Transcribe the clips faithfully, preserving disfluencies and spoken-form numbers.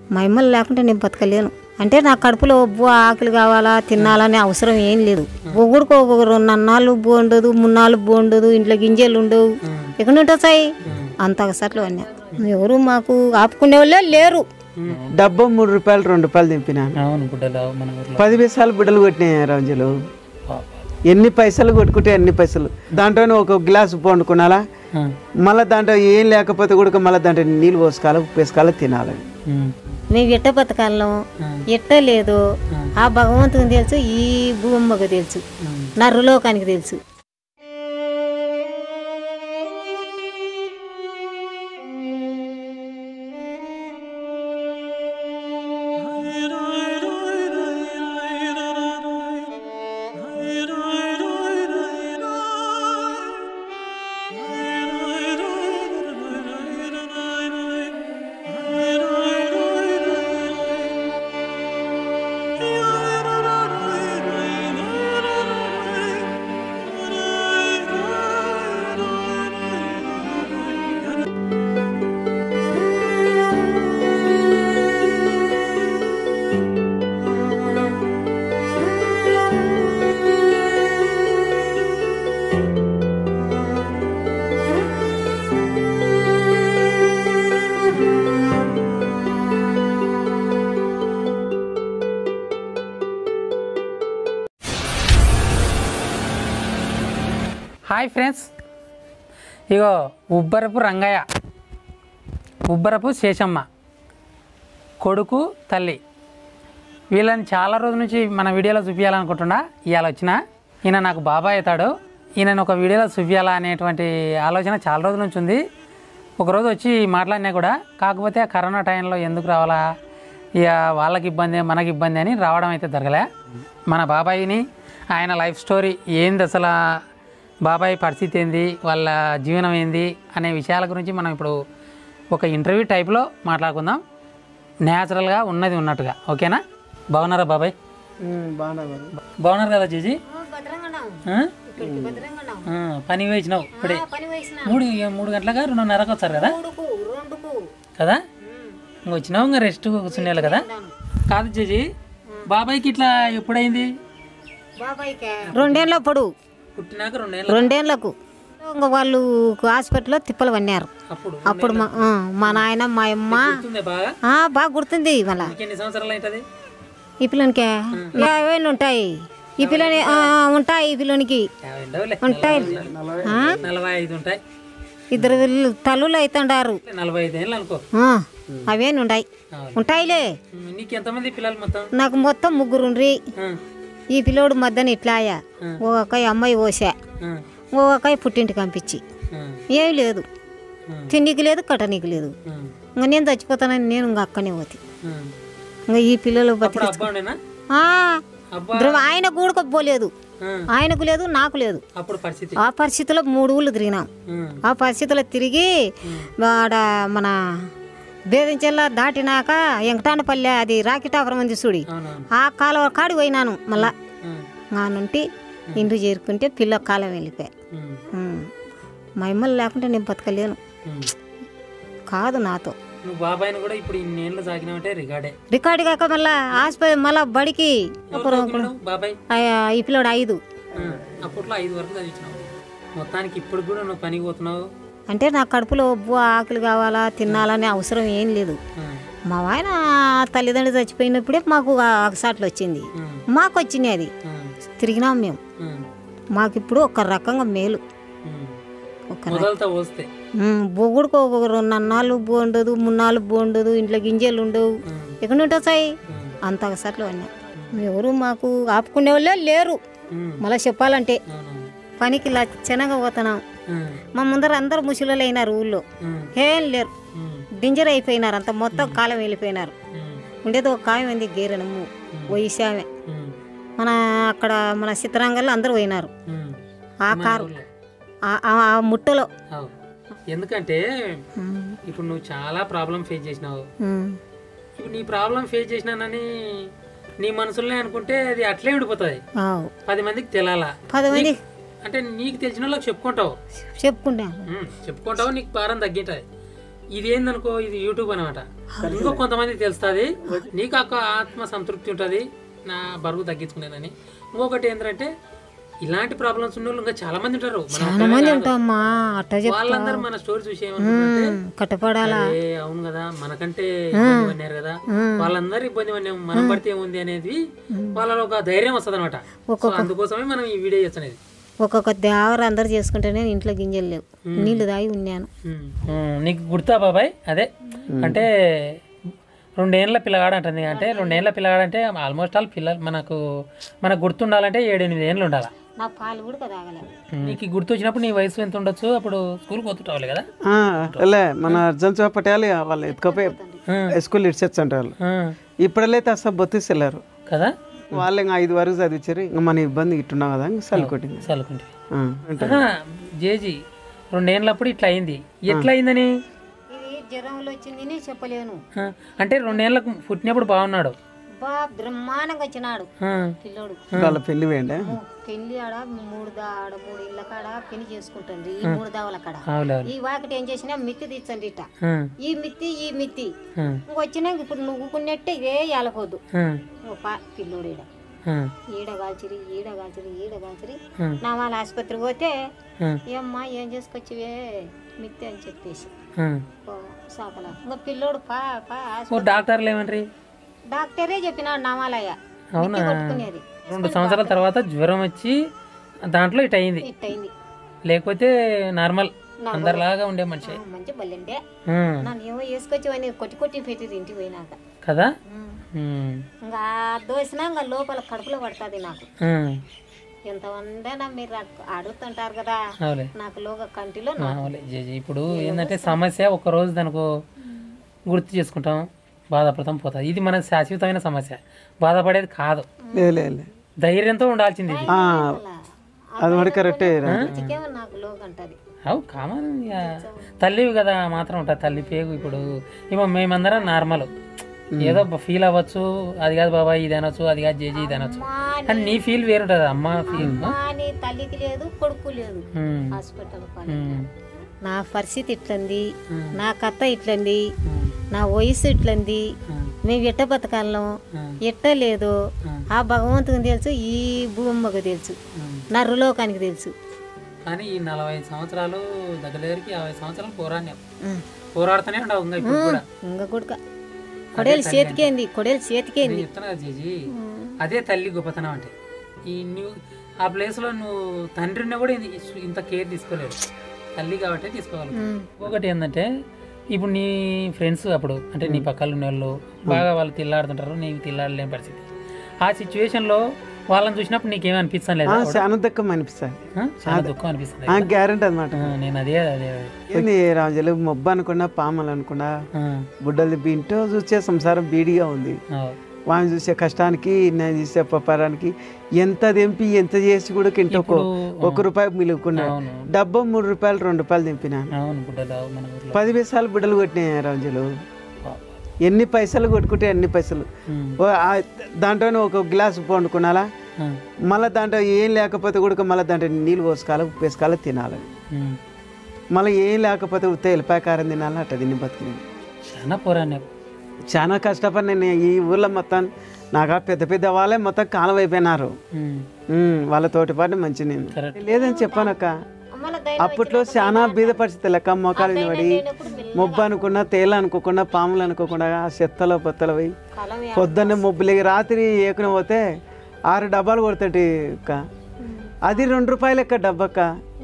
మా అమ్మలు లేకుంటే నేను బతకలేను. అంటే నా కడుపులో ఒబ్బు ఆకలి కావాలా తినాలనే అవసరం ఏం లేదు. ఒగుడుకో ఒక రెండు అన్నాళ్ళు ఉబ్బు ఉండదు, మున్నాళ్ళు ఉబ్బు ఉండదు, ఇంట్లో గింజలు ఉండవు. ఎక్కడ ఉంటాయి అంత సట్లు అన్నా. ఎవరు మాకు ఆపుకునే వాళ్ళే లేరు. డబ్బా మూడు రూపాయలు రెండు రూపాయలు దింపినాను. పది పైసలు బిడ్డలు కొట్టినాయి రోజులు. ఎన్ని పైసలు కొట్టుకుంటే ఎన్ని పైసలు. దాంట్లోనే ఒక గ్లాస్ ఉప్పు వండుకున్నాలా, మళ్ళీ దాంట్లో ఏం లేకపోతే కూడా మళ్ళీ దాంట్లో నీళ్ళు పోసుకోవాలి, ఉప్పు వేసుకోవాలి, తినాలి. మేము ఎట్ట బతకాలం ఎట్ట లేదు ఆ భగవంతునికి తెలుసు, ఈ భూమ్మకు తెలుసు, నర్రులోకానికి తెలుసు. హాయ్ ఫ్రెండ్స్, ఇగో ఉబ్బరపు రంగయ్య, ఉబ్బరపు శేషమ్మ కొడుకు తల్లి, వీళ్ళని చాలా రోజుల నుంచి మన వీడియోలో చూపించాలనుకుంటున్నా. ఇవాళ వచ్చిన ఈయన నాకు బాబాయ్ అవుతాడు, ఈయనను ఒక వీడియోలో చూపించాలా అనేటువంటి ఆలోచన చాలా రోజుల నుంచి ఉంది. ఒకరోజు వచ్చి మాట్లాడినా కూడా, కాకపోతే కరోనా టైంలో ఎందుకు రావాలా, ఇక వాళ్ళకి ఇబ్బంది మనకి ఇబ్బంది అని రావడం అయితే జరగలే. మన బాబాయిని, ఆయన లైఫ్ స్టోరీ ఏంది, అసలు బాబాయ్ పరిస్థితి ఏంది, వాళ్ళ జీవనం ఏంది అనే విషయాల గురించి మనం ఇప్పుడు ఒక ఇంటర్వ్యూ టైప్లో మాట్లాడుకుందాం, న్యాచురల్గా ఉన్నది ఉన్నట్టుగా. ఓకేనా? బాగున్నారా బాబాయ్? బాగున్నారు కదా జీజీ? పని వేసినావు ఇప్పుడే, మూడు మూడు గంటలుగా రెండున్నరకు వచ్చారు కదా కదా ఇంక వచ్చినావు, ఇంకా రెస్ట్ కూర్చునేయాలి కదా. కాదు జీజీ, బాబాయ్కి ఇట్లా ఎప్పుడైంది? రెండేళ్ళ పొడు పుట్టినాక రెండేళ్ళ రెండేళ్లకు ఇంకా వాళ్ళు హాస్పిటల్లో తిప్పలు పన్నారు. అప్పుడు మా నాయన మా అమ్మ బాగా గుర్తుంది. మళ్ళా ఎన్ని సంవత్సరాలు అవుతుంది ఈ పిల్లనికి? యాభై ఉంటాయి ఈ పిల్లని, ఉంటాయి ఈ పిల్లనికి ఉంటాయి. నలభై ఐదు ఉంటాయి, ఇద్దరు తల్లులు అవుతుండారు. నలభై ఐదు ఏళ్ళు అనుకో. అవేమి ఉంటాయి ఉంటాయిలే. నీకు ఎంతమంది పిల్లలు మొత్తం? నాకు మొత్తం ముగ్గురుండ్రి. ఈ పిల్లోడు మధ్యన ఇట్లాయా, ఓ అక్కయ్య అమ్మాయి పోసా, ఓ అక్కయ్య పుట్టింటికి పంపించి. ఏమి లేదు, తిండికి లేదు, కట్టనీకి లేదు. ఇంకా నేను చచ్చిపోతానని నేను ఇంకా అక్కనే పోతే. ఇంకా ఈ పిల్లలు బతికి ఆయన కూడుకోపోలేదు, ఆయనకు లేదు నాకు లేదు. ఆ పరిస్థితిలో మూడు ఊళ్ళు తిరిగినాం. ఆ పరిస్థితిలో తిరిగి ఆడ మన బేదించెల్లా దాటినాక వెంకటానపల్లె, అది రాకిటాపురం ఉంది చూడి, ఆ కాలువ కాడి పోయినాను. మళ్ళా ఆ నుండి ఇంటికి చేరుకుంటే పిల్ల కాలం వెళ్ళిపోయా. మా అమ్మలు లేకుంటే నేను బతకలేను. కాదు నాతో రికార్డు కాక మళ్ళా హాస్పిటల్, మళ్ళా బడికి ఈ పిల్లడు ఐదు. మొత్తానికి ఇప్పుడు కూడా నువ్వు పనికి పోతున్నావు అంటే నా కడుపులో ఒబ్బు ఆకలి కావాలా తినాలనే అవసరం ఏం లేదు. మా ఆయన తల్లిదండ్రులు చచ్చిపోయినప్పుడే మాకు ఒకసాట్లు వచ్చింది, మాకు వచ్చినాయి. అది తిరిగినాం మేము. మాకు ఇప్పుడు ఒక రకంగా మేలు. బొగుడుకో ఒక రెండు అన్నాళ్ళు ఉబ్బు ఉండదు, మున్నాళ్ళు ఉబ్బు ఉండదు, ఇంట్లో గింజలు ఉండవు. ఎక్కడ ఉంటాయి అంత ఒకసాట్లు అన్నా. ఎవరు మాకు ఆపుకునే వాళ్ళే లేరు. మళ్ళీ చెప్పాలంటే పనికి లచ్చనగా పోతున్నాం. మా ముందర అందరు ముసలిలు అయినారు, ఊళ్ళో ఏం లేరు, డింజర్ అయిపోయినారు, అంత మొత్తం కాలం వెళ్ళిపోయినారు. ఉండేది ఒక కాయం ఉంది గేరెనమ్ము వయసామె. మన అక్కడ మన చిత్రాంగల్లో అందరూ పోయినారు ఆ కారు ఆ ముట్టలో. ఎందుకంటే ఇప్పుడు నువ్వు చాలా ప్రాబ్లం ఫేస్ చేసినావు. ఇప్పుడు నీ ప్రాబ్లం ఫేస్ చేసినానని నీ మనసులో అనుకుంటే అది అట్లే విడిపోతుంది. పది మందికి తెలాలా, పది మంది అంటే నీకు తెలిసిన వాళ్ళకి చెప్పుకుంటావు చెప్పుకుంటా చెప్పుకుంటావు నీకు భారం తగ్గింటది. ఇది ఏందనుకో ఇది యూట్యూబ్ అనమాట. ఇంకో కొంతమందికి తెలుస్తుంది, నీకు ఒక ఆత్మ సంతృప్తి ఉంటుంది నా బరువు తగ్గించుకునేదని. ఇంకొకటి ఏంటంటే ఇలాంటి ప్రాబ్లమ్స్ ఉన్న వాళ్ళు ఇంకా చాలా మంది ఉంటారు. చాలా మంది ఉంటామా అట్ట వాళ్ళందరూ మన స్టోరీ చూసి ఏమనుకుంటే కట్టపడాలా, అవును కదా మనకంటే ఇబ్బంది పడినారు కదా, వాళ్ళందరూ ఇబ్బంది పడినాం మనం పడితే ఏముంది అనేది వాళ్ళలో ఒక ధైర్యం వస్తుంది అనమాట. అందుకోసమే మనం ఈ వీడియో చేస్తున్నది. ఒక్కొక్క దేవర అందరు చేసుకుంటేనే ఇంట్లో గింజలు లేవు, నీళ్లు తాగి ఉన్నాను. నీకు గుర్తా బాబాయ్? అదే అంటే రెండేళ్ళ పిల్లగాడు అంటుంది. అంటే రెండేళ్ళ పిల్లగాడు అంటే ఆల్మోస్ట్ ఆల్ పిల్లలు మనకు మనకు గుర్తుండాలంటే ఏడెనిమిది ఏళ్ళు ఉండాలి. నా పాలు కూడా తాగలేదు. నీకు గుర్తు వచ్చినప్పుడు నీ వయసు ఎంత ఉండొచ్చు? అప్పుడు స్కూల్ పోతుంటావాలి కదా. లే మన అర్జున్ పట్టేయాలి వాళ్ళు ఎత్తుకపోయి స్కూల్ ఇడ్చచ్చు అంటే వాళ్ళు. ఇప్పుడైతే అసలు బొత్తిస్తారు కదా. వాళ్ళు ఇంకా ఐదు వరకు చదివించారు. ఇంకా మన ఇబ్బంది ఇట్టున్నావు కదా ఇంకా చల్లుకొట్టింది చల్లుకుంటే. జేజీ రెండేళ్ళప్పుడు ఇట్లా అయింది. ఎట్లా అయిందని జ్వరంలో వచ్చింది చెప్పలేను. అంటే రెండేళ్ళకు పుట్టినప్పుడు బాగున్నాడు, బా బ్రహ్మాండంగా వచ్చినాడు పిల్లోడు. వాళ్ళ పెళ్లి వేయండి పెళ్లి ఆడ మూడు దా ఆడ మూడు ఇళ్ళ కాడ పెళ్లి చేసుకుంటుంది. ఈ మూడు దావల కాడ ఈ వాకిటి ఏం చేసినా మిత్తి తీర్చండి ఇట, ఈ మిత్తి ఈ మిత్తి వచ్చినా ఇప్పుడు నువ్వుకున్నట్టే ఇదే ఎలపోద్దు పిల్లోడు. ఈడ ఈడ కాల్చిరి ఈడ కాల్చిరి ఈడ కాల్చిరి నా వాళ్ళ ఆసుపత్రికి పోతే ఏమ్మా ఏం చేసుకొచ్చివే మిత్తి అని చెప్పేసి సాకలా. ఇంకా పిల్లోడు పా పా డాక్టర్లు ఏమంటారు? డాక్టరే చెప్పినాడు నామాలయ్య. అవునా? రెండు సంవత్సరాల తర్వాత జ్వరం వచ్చి దాంట్లో ఇట్ అయింది. ఇట్టయింది లేకపోతే నార్మల్ అందరిలాగా ఉండే మనిషి. మంచి బల్లండే నన్ను ఏమో వేసుకొచ్చి కొట్టి కొట్టి పెట్టి ఇంటికి పోయినాక కదా. ఇంకా దోసినా ఇంకా లోపల కడుపులో పడుతుంది నాకు. ఎంత వండేనా మీరు అడుగుతుంటారు కదా, నాకు లోగా కంటిలో. ఇప్పుడు ఏంటంటే సమస్య ఒక రోజు దానికి గుర్తు చేసుకుంటాం, బాధపడతాం, పోతుంది. ఇది మన శాశ్వతమైన సమస్య, బాధపడేది కాదు. ధైర్యంతో ఉండాల్సింది. అది కరెక్టే. నాకు లోగా అంటది. అవు కామన్ తల్లివి కదా మాత్రం ఉంటుంది తల్లి పేగు. ఇప్పుడు ఇవ్వ మేమందరం నార్మల్ ఏదో ఫీల్ అవ్వచ్చు, అది కాదు బాబాయ్ ఇది అనొచ్చు, అది కాదు జేజీ ఇది అనొచ్చు, కానీ నీ ఫీల్ వేరుంటది. అమ్మ ఫీల్ తల్లికి లేదు కొడుకు లేదు హాస్పిటల్. నా పరిస్థితి ఇట్లంది, నా కథ ఇట్లంది, నా వయసు ఇట్లంది, మేము ఎట్ట బతకాలం ఎట్ట లేదు ఆ భగవంతునికి తెలుసు, ఈ భూమ్మకు తెలుసు, నా రులోకానికి తెలుసు. కానీ ఈ నలభై ఐదు సంవత్సరాలు దగ్గర దగ్గరికి యాభై సంవత్సరాలు పోరాడినా పోరాడుతూనే ఉండవు. ఇంకా కూడా కొడేలు చేతికేంది, కొడేలు చేతికేంది చెప్తున్నా జేజీ. అదే తల్లి గొప్పతనం అంటే. ఈ నువ్వు ఆ ప్లేస్లో నువ్వు తండ్రిని కూడా ఇంత కేర్ తీసుకోలేడు, తల్లి కాబట్టి తీసుకోగలరు. ఒకటి ఏంటంటే ఇప్పుడు నీ ఫ్రెండ్స్ అప్పుడు అంటే నీ పక్కన ఉన్న వాళ్ళు బాగా వాళ్ళు తిల్లాడుతుంటారు, నీకు తిల్లాడలేని పరిస్థితి. ఆ సిచ్యువేషన్లో వాళ్ళని చూసినప్పుడు నీకేమీ అనిపిస్తాను లేదా? చాలా దుఃఖం అనిపిస్తుంది, చాలా దుఃఖం అనిపిస్తుంది. గ్యారెంటీ అనమాట. నేను అదే అదే ఏంది రాజులు మొబ్బ అనుకున్నా పాములు అనుకున్నా బుడ్డలు ఇంటో చూసే సంసారం బీడిగా ఉంది. వాడిని చూసే కష్టానికి నేను చూసే పపారానికి ఎంత దింపి ఎంత చేసి కూడా ఇంటో ఒక రూపాయి మిలుకున్నాడు. డబ్బా మూడు రూపాయలు రెండు రూపాయలు దింపినాను. పది పైసలు బుడ్డలు కొట్టినాయి రాజులు. ఎన్ని పైసలు కొట్టుకుంటే అన్ని పైసలు. దాంట్లోనే ఒక గ్లాసు వండుకున్నాలా, మళ్ళీ దాంట్లో ఏం లేకపోతే కూడా మళ్ళీ దాంట్లో నీళ్ళు పోసుకోవాలి, ఉప్పు వేసుకోవాలి, తినాలి. మళ్ళీ ఏం లేకపోతే ఉత్త ఎల్లిపాయ కారం తినాలి. అట్ట తిని బతికింది. చాలా పోరాడినా, చాలా కష్టపడి నేను ఈ ఊళ్ళో మొత్తం నాకు పెద్ద పెద్ద వాళ్ళే మొత్తం కాలం అయిపోయినారు. వాళ్ళ తోటి పాటు మంచి నేను లేదని చెప్పానక్క. అప్పట్లో చాలా బీద పరిస్థితి లెక్క మోకాలు పడి మొబ్బు అనుకున్నా తేలు అనుకోకుండా పాములు అనుకోకుండా చెత్తలో పొత్తలు పోయి పొద్దున్నే మొబ్బులకి రాత్రి ఏకున పోతే ఆరు డబ్బాలు కొడతాడు అక్క. అది రెండు రూపాయలు ఎక్క డబ్బక్క.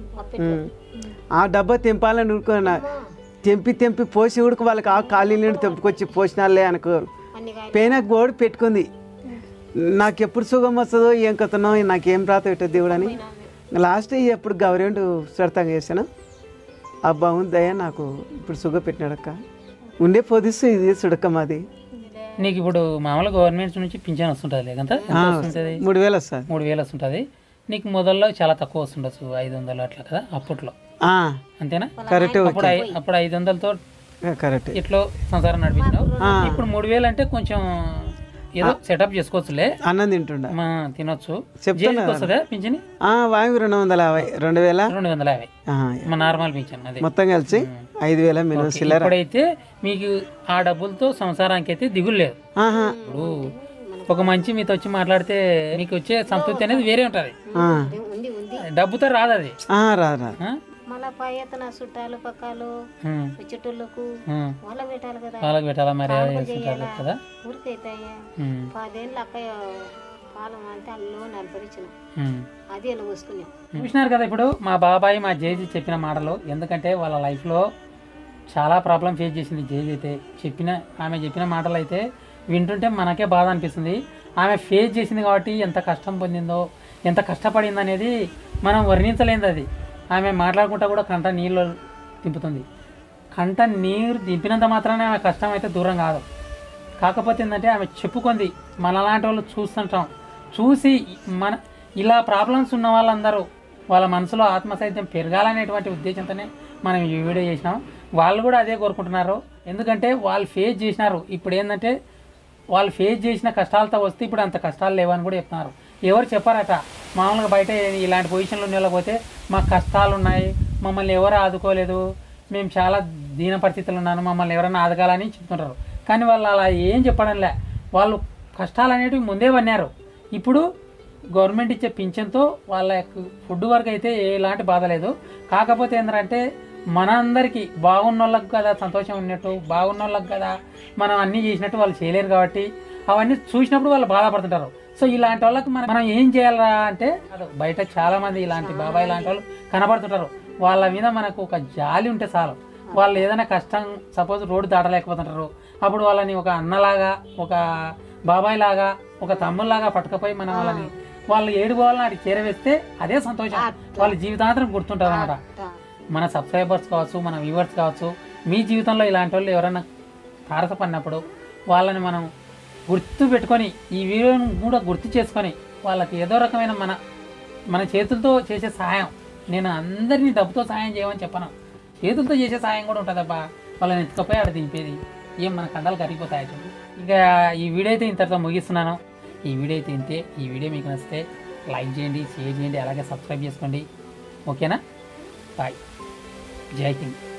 ఆ డబ్బా తెంపాలని ఉడుకున్నా తెంపి తెంపి పోసి ఉడుకు వాళ్ళకి ఆ ఖాళీ నీళ్ళు తెంపుకొచ్చి పోసినాలే అనుకో పేన గోడు పెట్టుకుంది. నాకు ఎప్పుడు సుఖం వస్తుందో ఏం కథనో నాకేం రాత పెట్టదు దేవుడు అని లాస్ట్ ఎప్పుడు గవర్నమెంట్ స్వర్తంగా చేశాను. ఆ బాగుంది దయ నాకు ఇప్పుడు సుఖం పెట్టినాడక్క. ఉండే పొదిస్తూ ఇది సుడక్క మాది. నీకు ఇప్పుడు మామూలుగా గవర్నమెంట్ నుంచి పింఛన్ వస్తుంటుంది లేకంత మూడు వేలు వస్తుంది. మూడు వేలు వస్తుంటుంది. నీకు మొదల్లో చాలా తక్కువ వస్తుండొచ్చు, ఐదు వందలు అట్లా కదా అప్పట్లో, అంతేనా? కరెక్ట్. అప్పుడు అప్పుడు ఐదు వందలతో కరెక్ట్ ఇట్లో సంసారం నడిపించినావు. ఇప్పుడు మూడు వేలు అంటే కొంచెం ఏదో సెటప్ చేసుకోవచ్చులే, అన్నం తింటుండ మా తినొచ్చు. చెప్తున్నా వస్తుందా పింఛని? వాంగి రెండు వందల యాభై రెండు వేల రెండు వందల యాభై మా నార్మల్ పింఛన్ అది మొత్తం కలిసి ఐదు వేల మినిమం సిల్లర్. ఇప్పుడైతే మీకు ఆ డబ్బులతో సంసారానికి అయితే దిగులు లేదు. ఇప్పుడు ఒక మంచి మీతో వచ్చి మాట్లాడితే మీకు వచ్చే సంతృప్తి అనేది వేరే ఉంటది, డబ్బుతో రాదు అది. రాదు రాదు మళ్ళా పై ఎత్తున చుట్టాలు పక్కలు చుట్టూలకు వాళ్ళకి పెట్టాలి కదా, వాళ్ళకి పెట్టాలా మరి కదా. ఊరికైతాయా పదేళ్ళు అక్క కాలం అంటే అల్లు నలపరిచిన అది ఎలా పోసుకున్నాం. చూసినారు కదా ఇప్పుడు మా బాబాయ్ మా జేజీ చెప్పిన మాటలు. ఎందుకంటే వాళ్ళ లైఫ్లో చాలా ప్రాబ్లం ఫేస్ చేసింది జేజీ అయితే. చెప్పిన ఆమె చెప్పిన మాటలు అయితే వింటుంటే మనకే బాధ అనిపిస్తుంది. ఆమె ఫేస్ చేసింది కాబట్టి ఎంత కష్టం పొందిందో, ఎంత కష్టపడింది అనేది మనం వర్ణించలేనిది. అది ఆమె మాట్లాడుకుంటా కూడా కంట నీళ్ళు దింపుతుంది. కంట నీరు దింపినంత మాత్రానే ఆమె కష్టం అయితే దూరం కాదు. కాకపోతే ఏంటంటే ఆమె చెప్పుకుంది, మనలాంటి వాళ్ళు చూస్తుంటాం, చూసి మన ఇలా ప్రాబ్లమ్స్ ఉన్న వాళ్ళందరూ వాళ్ళ మనసులో ఆత్మసైత్యం పెరగాలనేటువంటి ఉద్దేశంతోనే మనం ఈ వీడియో చేసినాం. వాళ్ళు కూడా అదే కోరుకుంటున్నారు. ఎందుకంటే వాళ్ళు ఫేస్ చేసినారు. ఇప్పుడు ఏంటంటే వాళ్ళు ఫేస్ చేసిన కష్టాలతో వస్తే ఇప్పుడు అంత కష్టాలు లేవని కూడా చెప్తున్నారు. ఎవరు చెప్పారట, మామూలుగా బయట ఇలాంటి పొజిషన్లో ఉండలేకపోతే మాకు కష్టాలు ఉన్నాయి, మమ్మల్ని ఎవరు ఆదుకోలేదు, మేము చాలా దీన పరిస్థితులు ఉన్నాను, మమ్మల్ని ఎవరైనా ఆదగాలని చెప్తుంటారు. కానీ వాళ్ళు అలా ఏం చెప్పడంలే. వాళ్ళు కష్టాలు అనేటివి ముందే పన్నారు. ఇప్పుడు గవర్నమెంట్ ఇచ్చే పింఛన్తో వాళ్ళ ఫుడ్ వరకు అయితే ఎలాంటి బాధ లేదు. కాకపోతే ఏంటంటే మనందరికీ బాగున్న వాళ్ళకి కదా సంతోషం ఉన్నట్టు, బాగున్న వాళ్ళకి కదా మనం అన్నీ చేసినట్టు వాళ్ళు చేయలేరు. కాబట్టి అవన్నీ చూసినప్పుడు వాళ్ళు బాధపడుతుంటారు. సో ఇలాంటి వాళ్ళకి మనం మనం ఏం చేయాలా అంటే, బయట చాలా మంది ఇలాంటి బాబాయ్ లాంటి వాళ్ళు కనబడుతుంటారు. వాళ్ళ మీద మనకు ఒక జాలి ఉంటే చాలు. వాళ్ళు ఏదైనా కష్టం సపోజ్ రోడ్డు దాటలేకపోతుంటారు, అప్పుడు వాళ్ళని ఒక అన్నలాగా, ఒక బాబాయ్ లాగా, ఒక తమ్ముళ్ళలాగా పట్టుకపోయి మనం వాళ్ళని వాళ్ళు ఏడుకోవాలని అటు చేరవేస్తే అదే సంతోషం. వాళ్ళ జీవితాంతరం గుర్తుంటారు అన్నమాట. మన సబ్స్క్రైబర్స్ కావచ్చు, మన వ్యూవర్స్ కావచ్చు, మీ జీవితంలో ఇలాంటి వాళ్ళు ఎవరైనా తారసపడినప్పుడు వాళ్ళని మనం గుర్తు పెట్టుకొని ఈ వీడియోను కూడా గుర్తు చేసుకొని వాళ్ళకి ఏదో రకమైన మన మన చేతులతో చేసే సహాయం, నేను అందరినీ డబ్బుతో సహాయం చేయమని చెప్పను, చేతులతో చేసే సహాయం కూడా ఉంటుందబ్బా. వాళ్ళని ఎత్తుకపోయి ఆడ దింపేది ఏం మన కండాలు కరిగిపోతాయి. ఇంకా ఈ వీడియో అయితే ఇంతటితో ముగిస్తున్నాను. ఈ వీడియో అయితే ఇంతే. ఈ వీడియో మీకు నచ్చితే లైక్ చేయండి, షేర్ చేయండి, అలాగే సబ్స్క్రైబ్ చేసుకోండి. ఓకేనా? బాయ్. జై హింద్.